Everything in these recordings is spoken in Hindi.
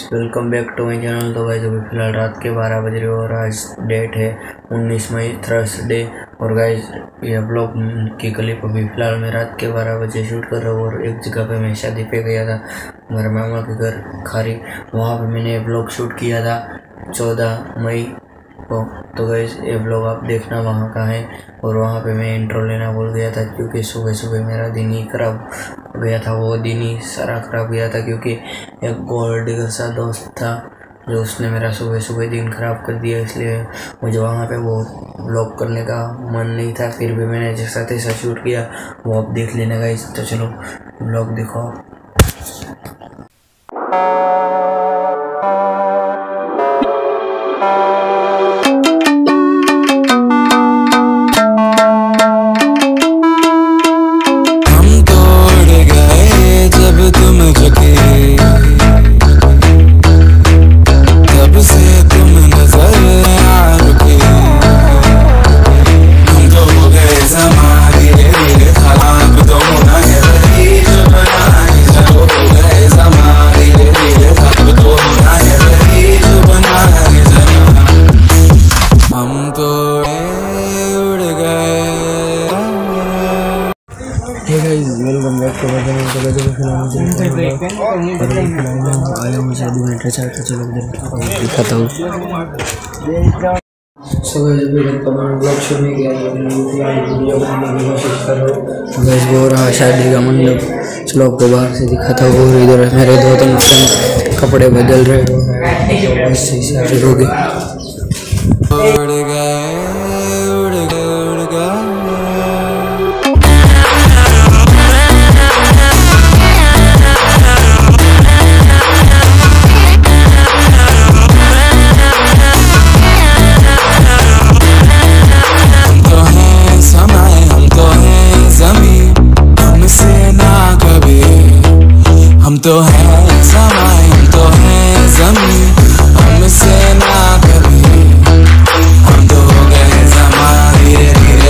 Welcome back to my channel. तो गाइस अभी फिलहाल रात के 12 बज रहे और आज डेट है 19 मई थर्सडे। और गाइस ये ब्लॉग की क्लिप अभी फिलहाल मैं रात के 12 बजे शूट कर रहा हूँ। और एक जगह पे मैं शादी पे गया था, मेरे मामा के घर खारी, वहाँ पे मैंने ब्लॉग शूट किया था 14 मई को। तो गाइस ये ब्लॉग आप देखना वहाँ का है। और वहाँ पे मैं इंट्रो लेना भूल गया था क्योंकि सुबह सुबह मेरा दिन ही खराब गया था। वो दिन ही सारा खराब गया था क्योंकि एक गोल्ड डिगर सा दोस्त था जो उसने मेरा सुबह सुबह दिन खराब कर दिया। इसलिए मुझे वहाँ पे वो ब्लॉग करने का मन नहीं था, फिर भी मैंने जैसा तैसा शूट किया, वो आप देख लेना गाइस। तो चलो ब्लॉग देखो। Hey guys welcome back to my channel. आया हूँ शादी में ड्रेस आया, चलो उधर दिखाता हूँ। सो गाइस अभी तक तो मैंने ब्लॉग शूट नहीं किया, वीडियो बनाने की कोशिश कर रहा हूँ। गाइस वो रहा शादी का मंडप, चलो आपको बाहर से दिखाता हूँ। और इधर मेरे दो तीन फ्रेंड कपड़े बदल रहे हैं, इससे शादी हो गई। हम तो हैं समय, हम तो हैं ज़मीन, हमसे ना कभी, हम तो हो गए ज़माने धीरे धीरे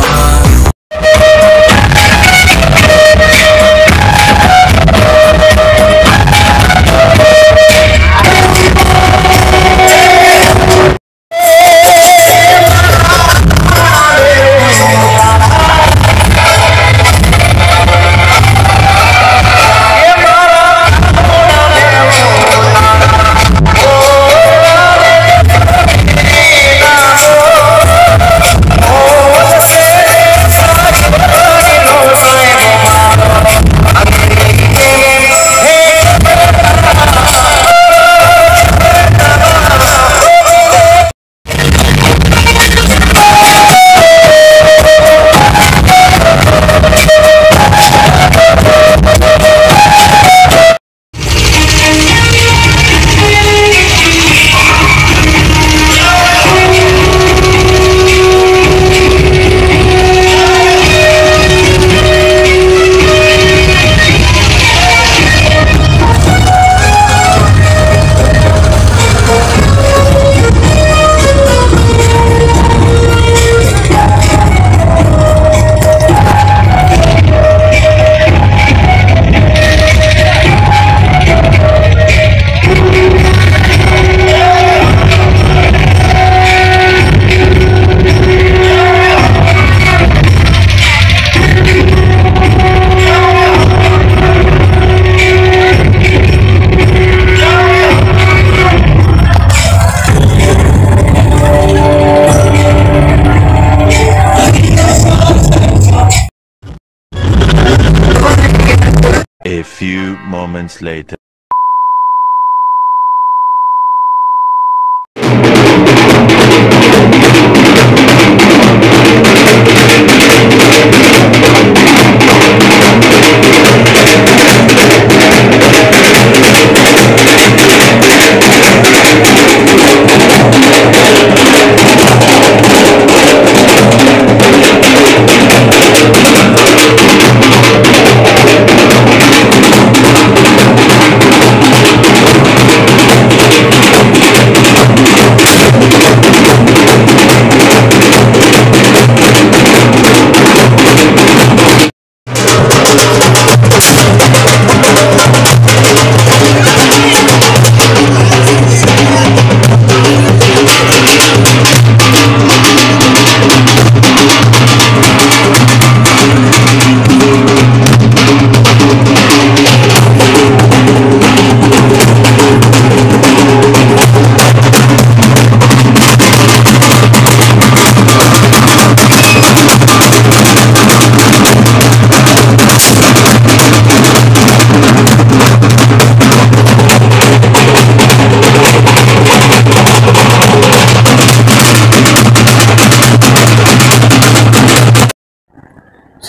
A few moments later.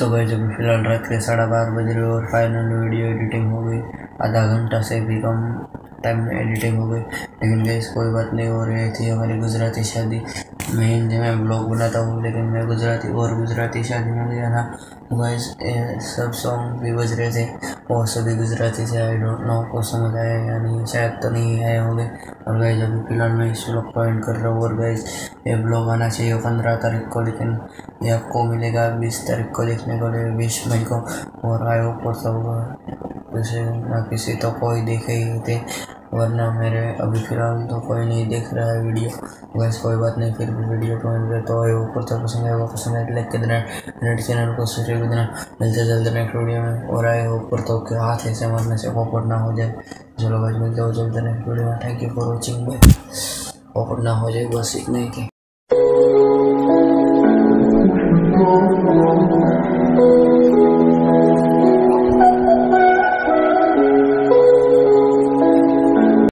So guys अभी फ़िलहाल रात के 12:30 बज रहे और फाइनल वीडियो एडिटिंग हो गई। आधा घंटा से भी कम टाइम में एडिटिंग हो गई, लेकिन गाइस कोई बात नहीं। और ये थी हमारी गुजराती शादी। मैं हिंदी में ब्लॉग बनाता हूँ, लेकिन मैं गुजराती शादी में गया था। गाइस सब सॉन्ग भी बज रहे थे और सभी गुजराती से। आई डोंट नो आपको समझ आया या नहीं, शायद तो नहीं आए होंगे। और गाइस अभी फिलहाल मैं इस ब्लॉग को एंड कर रहा हूँ। और गाइस ये ब्लॉग आना चाहिए 15 तारीख को, लेकिन ये आपको मिलेगा 20 तारीख को देखने को, 20 मई को। और आई होप वैसे ना किसी तो कोई देखे ही थे, वरना मेरे अभी फ़िलहाल तो कोई नहीं देख रहा है वीडियो। वैसे कोई बात नहीं, फिर भी वीडियो को तो आई होप पसंद आएगा। पसंद आए लाइक कर देना, नेट चैनल को सब्सक्राइब कर देना। मिलते जल्द नेक्स्ट वीडियो में। और आई होप के हाथ ऐसे मारने से पॉपट ना हो जाए। चलो भाई मिलते हो जल्द नेक्स्ट वीडियो में। Thank you for watching. पॉपट ना हो जाए, बस इतना ही थी।